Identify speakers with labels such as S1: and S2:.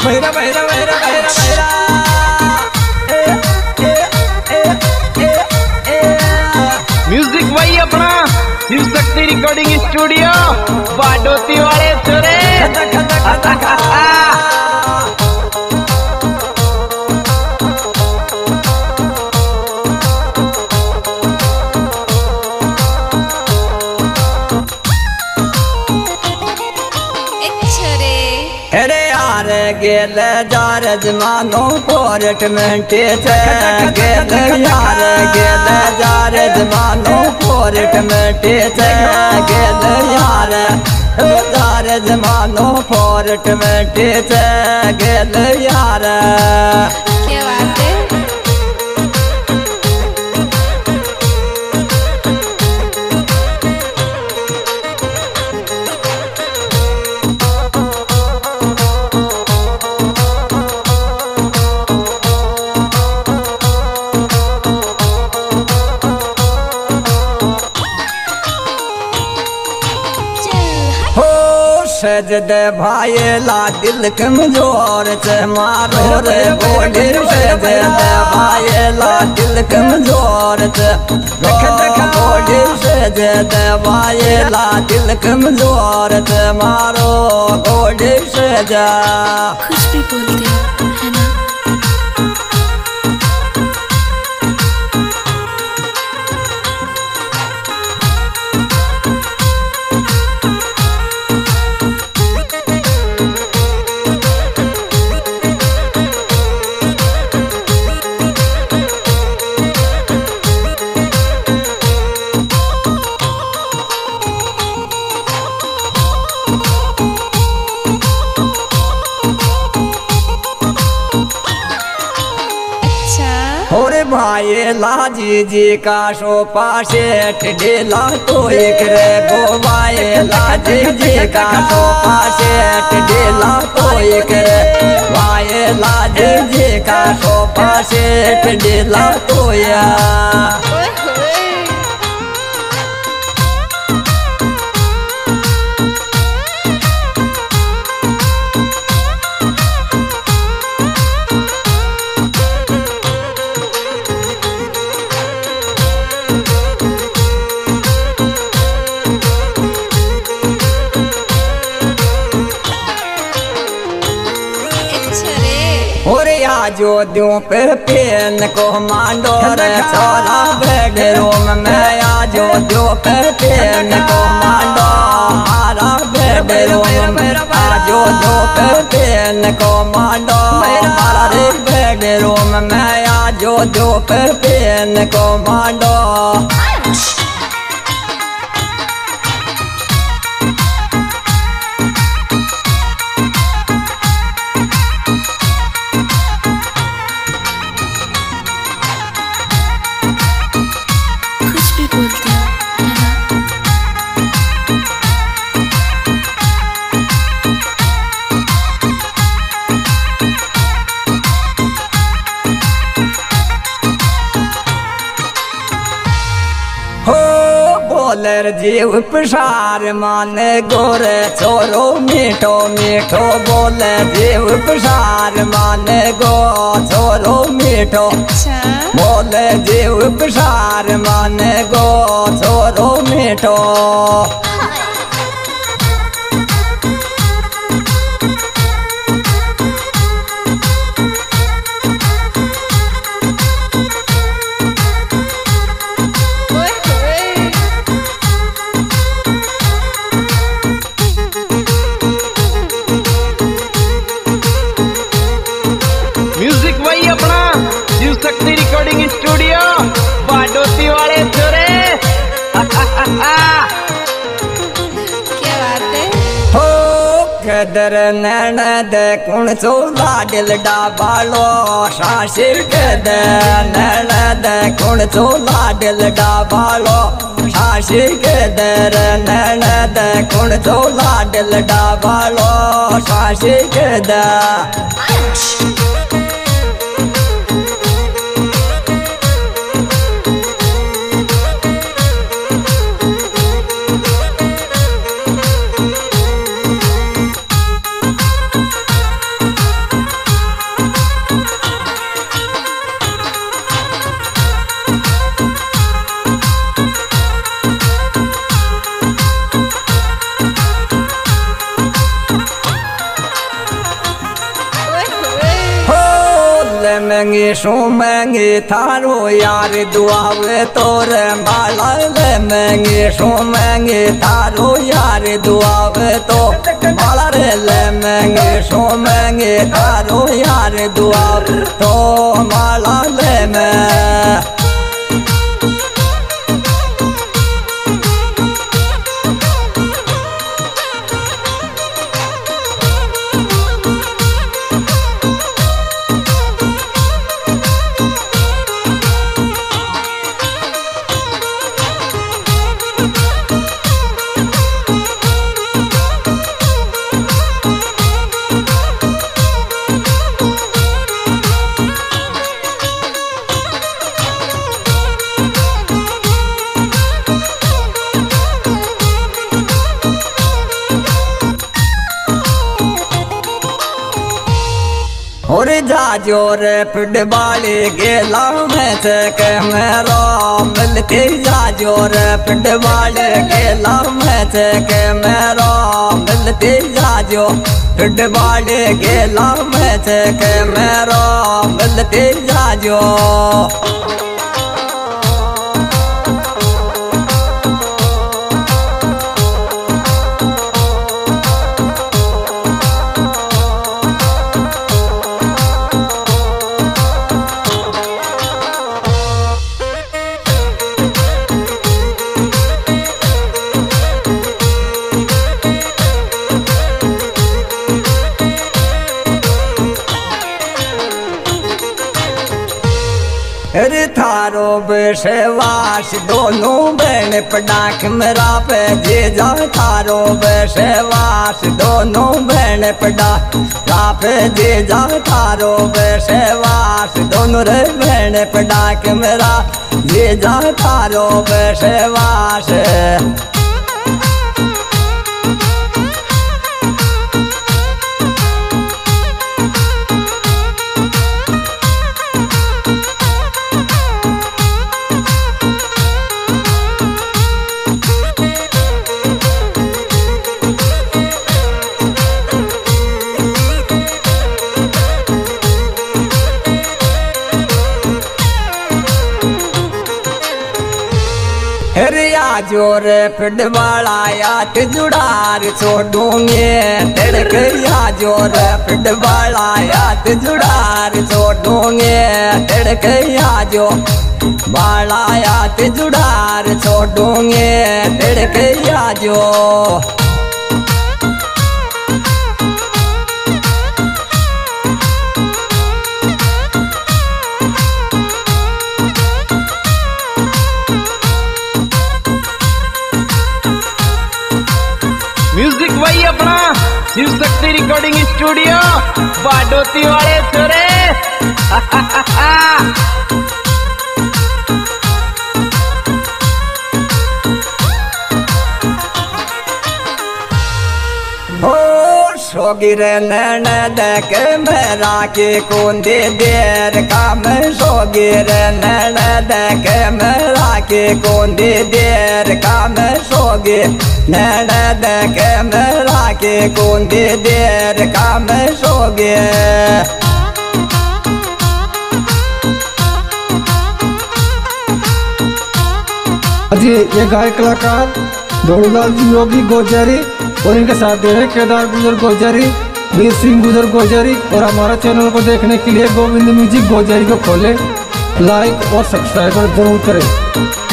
S1: भैरा भैरा भैरा भैरा भैरा
S2: म्यूजिक वही अपना शिव शक्ति रिकॉर्डिंग स्टूडियो बाडोती वाले छोरे।
S1: अरे यार गेल जार जमानो पोर्टमेंट गेल यार गेल जार जमानो पोर्टमेंट गेल यार जार जमानो पोर्टमेंट गेल यार।
S3: क्या बात है?
S1: सजद भाई ला दिल कमजोर से मारो रे बोली सजद भाई ला दिल कमजोर से बोली सजद भाई ला दिल कमजोर से मारो बोली सजा।
S3: कुछ भी बोलते हो है ना?
S1: भाई लाजी जी का सोपा सेठ ढेला तो एक रे गो भाई लाजी जी का सोपा सेठ ढेला तो एक रे भाई लाजी जी का सोपा सेठ ढेला तो या। जो दूं पर पेन को मांडो रे छोरा बेडरूम में आजो दूं पर पेन को मांडो मारा बेडरूम में आजो दूं पर पेन को मांडो मारा रे बेडरूम में आजो दूं पर पेन को मांडो। बोलर जीव प्रसार माने गोरे छोरो मीठो मीठो बोले जीव प्रसार माने गो छोरो मीठो बोले जीव प्रसार माने गो छोरो मीठो।
S2: शक्ति रिकॉर्डिंग स्टूडियो बाडोती वाले छोरे।
S3: क्या बात है?
S1: हो कदर नैन दे कुण चोला दिल डाबालो शाशिर कदर नैन दे कुण चोला दिल डाबालो शाशिर कदर नैन दे कुण चोला दिल डाबालो शाशिर कदर। महंगी थारो यार दुआवे तोरे बाला रे महंगी थारो यार दुआवे तो बाला रे ले महंगी थारो यार दुआवे तो बाला ले में और जाजो रे फुटबाली गेला में से कैमरा मिलती जाजो रे फुटबाली गेला में से कैमरा मिलती जाजो फुटबाली गेला में से कैमरा मिलती जाजो अरे थारो बेशवास दोनों बहन पटाख मेरा पे जे जा थारो बेशवास दोनों बहन पटाख पे जे जा थारो बेशवास दोनों रे बहन पटाख मेरा जे जा थारो बेशवास रिया जोर फुटबाला यात जुड़ार छोड़ूंगे तिड़किया जोर फुटबाला यात जुड़ार छोड़ूंगे तिड़किया जो बाला यात जुड़ार छोड़ूंगे तिड़किया जो
S2: म्यूजिक वही अपना शिव शक्ति रिकॉर्डिंग स्टूडियो बाडोती वाले छोरे
S1: सोगिर नैन देख मेरा के कुंदी देर काम सोगिर नैन देख मेरा के कुंदी देर काम सोगिर नैन देख मेरा के कुंदी देर काम सोगिर
S4: जी ये गायक कलाकार धोड़ीलाल योगी गोजरी और इनके साथ दे रहे केदार गुजर गोजरी, वीर सिंह गुजर गोजरी। और हमारा चैनल को देखने के लिए गोविंद म्यूजिक गोजरी को खोलें, लाइक और सब्सक्राइब जरूर करें।